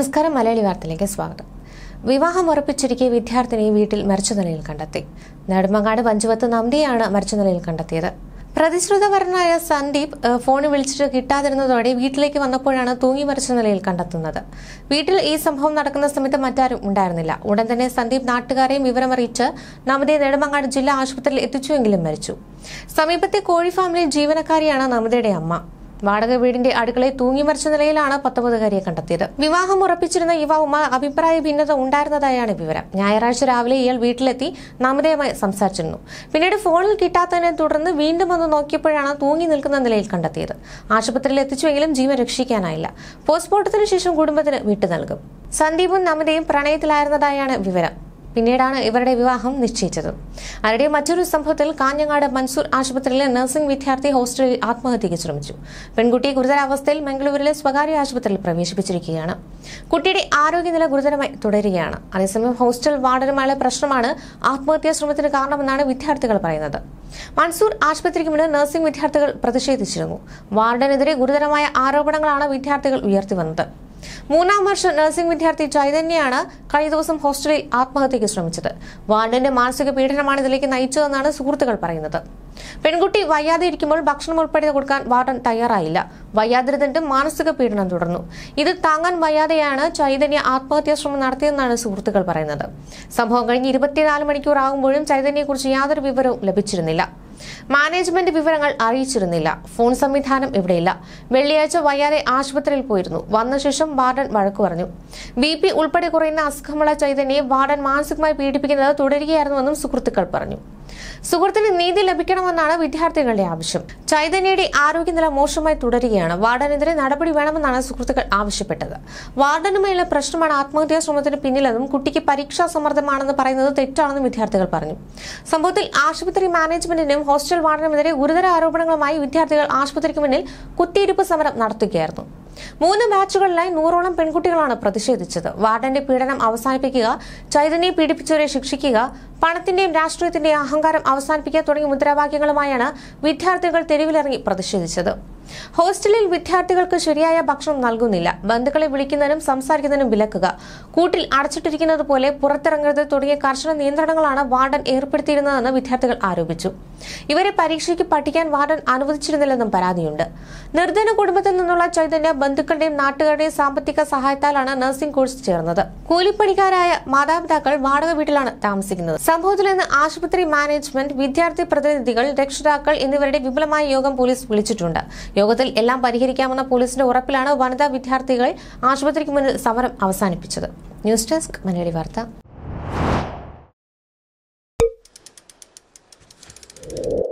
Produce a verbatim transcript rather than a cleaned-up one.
നമസ്കാരം. മലയാളി വാർത്തയിലേക്ക് സ്വാഗതം. വിവാഹം ഉറപ്പിച്ചിരിക്കെ വിദ്യാർത്ഥിനിയെ വീട്ടിൽ മരിച്ച നിലയിൽ കണ്ടെത്തി. നെടുമങ്ങാട് പഞ്ചവത്ത് നമ്തിയാണ് മരിച്ച നിലയിൽ കണ്ടെത്തിയത്. പ്രതിശ്രുതവരനായ സന്ദീപ് ഫോണിൽ വിളിച്ചിട്ട് കിട്ടാതിരുന്നതോടെ വീട്ടിലേക്ക് വന്നപ്പോഴാണ് തൂങ്ങി മരിച്ച നിലയിൽ കണ്ടെത്തുന്നത്. വീട്ടിൽ ഈ സംഭവം നടക്കുന്ന സമയത്ത് മറ്റാരും ഉണ്ടായിരുന്നില്ല. ഉടൻ തന്നെ സന്ദീപ് നാട്ടുകാരെയും വിവരമറിയിച്ച് നമിതയെ നെടുമങ്ങാട് ജില്ലാ ആശുപത്രിയിൽ എത്തിച്ചുവെങ്കിലും മരിച്ചു. സമീപത്തെ കോഴി ഫാമിലെ ജീവനക്കാരിയാണ് നമിതയുടെ അമ്മ. വാടക വീടിന്റെ അടുക്കളയിൽ തൂങ്ങി മരിച്ച നിലയിലാണ് പത്തൊമ്പതുകാരിയെ കണ്ടെത്തിയത്. വിവാഹം ഉറപ്പിച്ചിരുന്ന യുവാവുമായി അഭിപ്രായ ഭിന്നത ഉണ്ടായിരുന്നതായാണ് വിവരം. ഞായറാഴ്ച രാവിലെ ഇയാൾ വീട്ടിലെത്തി നമിതയുമായി സംസാരിച്ചിരുന്നു. പിന്നീട് ഫോണിൽ കിട്ടാത്തതിനെ തുടർന്ന് വീണ്ടും വന്ന് നോക്കിയപ്പോഴാണ് തൂങ്ങി നിൽക്കുന്ന നിലയിൽ കണ്ടെത്തിയത്. ആശുപത്രിയിൽ എത്തിച്ചുവെങ്കിലും ജീവൻ രക്ഷിക്കാനായില്ല. പോസ്റ്റ്മോർട്ടത്തിന് ശേഷം കുടുംബത്തിന് വിട്ടു നൽകും. സന്ദീപും നമിതയും പ്രണയത്തിലായിരുന്നതായാണ് വിവരം. പിന്നീടാണ് ഇവരുടെ വിവാഹം നിശ്ചയിച്ചത്. അതിനിടെ മറ്റൊരു സംഭവത്തിൽ കാഞ്ഞങ്ങാട് മൻസൂർ ആശുപത്രിയിലെ നഴ്സിംഗ് വിദ്യാർത്ഥി ഹോസ്റ്റലിൽ ആത്മഹത്യയ്ക്ക് ശ്രമിച്ചു. പെൺകുട്ടി ഗുരുതരാവസ്ഥയിൽ മംഗളൂരുവിലെ സ്വകാര്യ ആശുപത്രിയിൽ പ്രവേശിപ്പിച്ചിരിക്കുകയാണ്. കുട്ടിയുടെ ആരോഗ്യനില ഗുരുതരമായി തുടരുകയാണ്. അതേസമയം ഹോസ്റ്റൽ വാർഡനുമായുള്ള പ്രശ്നമാണ് ആത്മഹത്യാ ശ്രമത്തിന് കാരണമെന്നാണ് വിദ്യാർത്ഥികൾ പറയുന്നത്. മൻസൂർ ആശുപത്രിക്ക് മുന്നിൽ നഴ്സിംഗ് വിദ്യാർത്ഥികൾ പ്രതിഷേധിച്ചിരുന്നു. വാർഡനെതിരെ ഗുരുതരമായ ആരോപണങ്ങളാണ് വിദ്യാർത്ഥികൾ ഉയർത്തിവന്നത്. മൂന്നാം വർഷ നഴ്സിംഗ് വിദ്യാർത്ഥി ചൈതന്യയാണ് കഴിഞ്ഞ ദിവസം ഹോസ്റ്റലിൽ ആത്മഹത്യയ്ക്ക് ശ്രമിച്ചത്. വാർഡന്റെ മാനസിക പീഡനമാണ് ഇതിലേക്ക് നയിച്ചതെന്നാണ് സുഹൃത്തുക്കൾ പറയുന്നത്. പെൺകുട്ടി വയ്യാതെ ഇരിക്കുമ്പോൾ ഭക്ഷണം ഉൾപ്പെടെ കൊടുക്കാൻ വാർഡൻ തയ്യാറായില്ല. വയ്യാതിരുന്നിട്ടും മാനസിക പീഡനം തുടർന്നു. ഇത് താങ്ങാൻ വയ്യാതെയാണ് ചൈതന്യ ആത്മഹത്യാ ശ്രമം നടത്തിയെന്നാണ് സുഹൃത്തുക്കൾ പറയുന്നത്. സംഭവം കഴിഞ്ഞ് ഇരുപത്തിനാല് മണിക്കൂർ ആകുമ്പോഴും ചൈതന്യയെക്കുറിച്ച് യാതൊരു വിവരവും ലഭിച്ചിരുന്നില്ല. മാനേജ്മെന്റ് വിവരങ്ങൾ അറിയിച്ചിരുന്നില്ല. ഫോൺ സംവിധാനം ഇവിടെയില്ല. വെള്ളിയാഴ്ച വയ്യാതെ ആശുപത്രിയിൽ പോയിരുന്നു. വന്ന ശേഷം വാർഡൻ വഴക്കു പറഞ്ഞു. ബി പി ഉൾപ്പെടെ കുറയുന്ന അസുഖമുള്ള ചൈതന്യയെ വാർഡൻ മാനസികമായി പീഡിപ്പിക്കുന്നത് തുടരുകയായിരുന്നുവെന്നും സുഹൃത്തുക്കൾ പറഞ്ഞു. സുഹൃത്തിന് നീതി ലഭിക്കണമെന്നാണ് വിദ്യാർത്ഥികളുടെ ആവശ്യം. ചൈതന്യയുടെ ആരോഗ്യനില മോശമായി തുടരുകയാണ്. വാർഡനെതിരെ നടപടി വേണമെന്നാണ് സുഹൃത്തുക്കൾ ആവശ്യപ്പെട്ടത്. വാർഡനുമായുള്ള പ്രശ്നമാണ് ആത്മഹത്യാ ശ്രമത്തിന് പിന്നിലെന്നും കുട്ടിക്ക് പരീക്ഷാ സമ്മർദ്ദമാണെന്ന് പറയുന്നത് തെറ്റാണെന്നും വിദ്യാർത്ഥികൾ പറഞ്ഞു. സംഭവത്തിൽ ആശുപത്രി മാനേജ്മെന്റിനും ഹോസ്റ്റൽ വാർഡനുമെതിരെ ഗുരുതര ആരോപണങ്ങളുമായി വിദ്യാർത്ഥികൾ ആശുപത്രിക്ക് മുന്നിൽ കുത്തിയിരിപ്പ് സമരം നടത്തുകയായിരുന്നു. മൂന്ന് ബാച്ചുകളിലായി നൂറോളം പെൺകുട്ടികളാണ് പ്രതിഷേധിച്ചത്. വാർഡന്റെ പീഡനം അവസാനിപ്പിക്കുക, ചൈതന്യയെ പീഡിപ്പിച്ചവരെ ശിക്ഷിക്കുക, പണത്തിന്റെയും രാഷ്ട്രീയത്തിന്റെയും അഹങ്കാരം അവസാനിപ്പിക്കുക തുടങ്ങിയ മുദ്രാവാക്യങ്ങളുമായാണ് വിദ്യാർത്ഥികൾ തെരുവിലിറങ്ങി പ്രതിഷേധിച്ചത്. ഹോസ്റ്റലിൽ വിദ്യാർത്ഥികൾക്ക് ശരിയായ ഭക്ഷണം നൽകുന്നില്ല. ബന്ധുക്കളെ വിളിക്കുന്നതിനും സംസാരിക്കുന്നതിനും വിലക്കുക, കൂട്ടിൽ അടച്ചിട്ടിരിക്കുന്നത് പോലെ പുറത്തിറങ്ങരുത് തുടങ്ങിയ കർശന നിയന്ത്രണങ്ങളാണ് വാർഡൻ ഏർപ്പെടുത്തിയിരുന്നതെന്ന് വിദ്യാർത്ഥികൾ ആരോപിച്ചു. ഇവരെ പരീക്ഷയ്ക്ക് പഠിക്കാൻ വാർഡൻ അനുവദിച്ചിരുന്നില്ലെന്നും പരാതിയുണ്ട്. നിർധന കുടുംബത്തിൽ നിന്നുള്ള ചൈതന്യ ബന്ധുക്കളുടെയും നാട്ടുകാരുടെയും സാമ്പത്തിക സഹായത്താലാണ് നഴ്സിംഗ് കോഴ്സ് ചേർന്നത്. കൂലിപ്പണിക്കാരായ മാതാപിതാക്കൾ വാടക വീട്ടിലാണ് താമസിക്കുന്നത്. സംഭവത്തിൽ നിന്ന് ആശുപത്രി മാനേജ്മെന്റ്, വിദ്യാർത്ഥി പ്രതിനിധികൾ, രക്ഷിതാക്കൾ എന്നിവരുടെ വിപുലമായ യോഗം പോലീസ് വിളിച്ചിട്ടുണ്ട്. യോഗത്തിൽ എല്ലാം പരിഹരിക്കാമെന്ന പോലീസിന്റെ ഉറപ്പിലാണ് വനിതാ വിദ്യാർത്ഥികൾ ആശുപത്രിക്ക് മുന്നിൽ സമരം അവസാനിപ്പിച്ചത്. ന്യൂസ് ഡെസ്ക് മലയാളി വാർത്ത.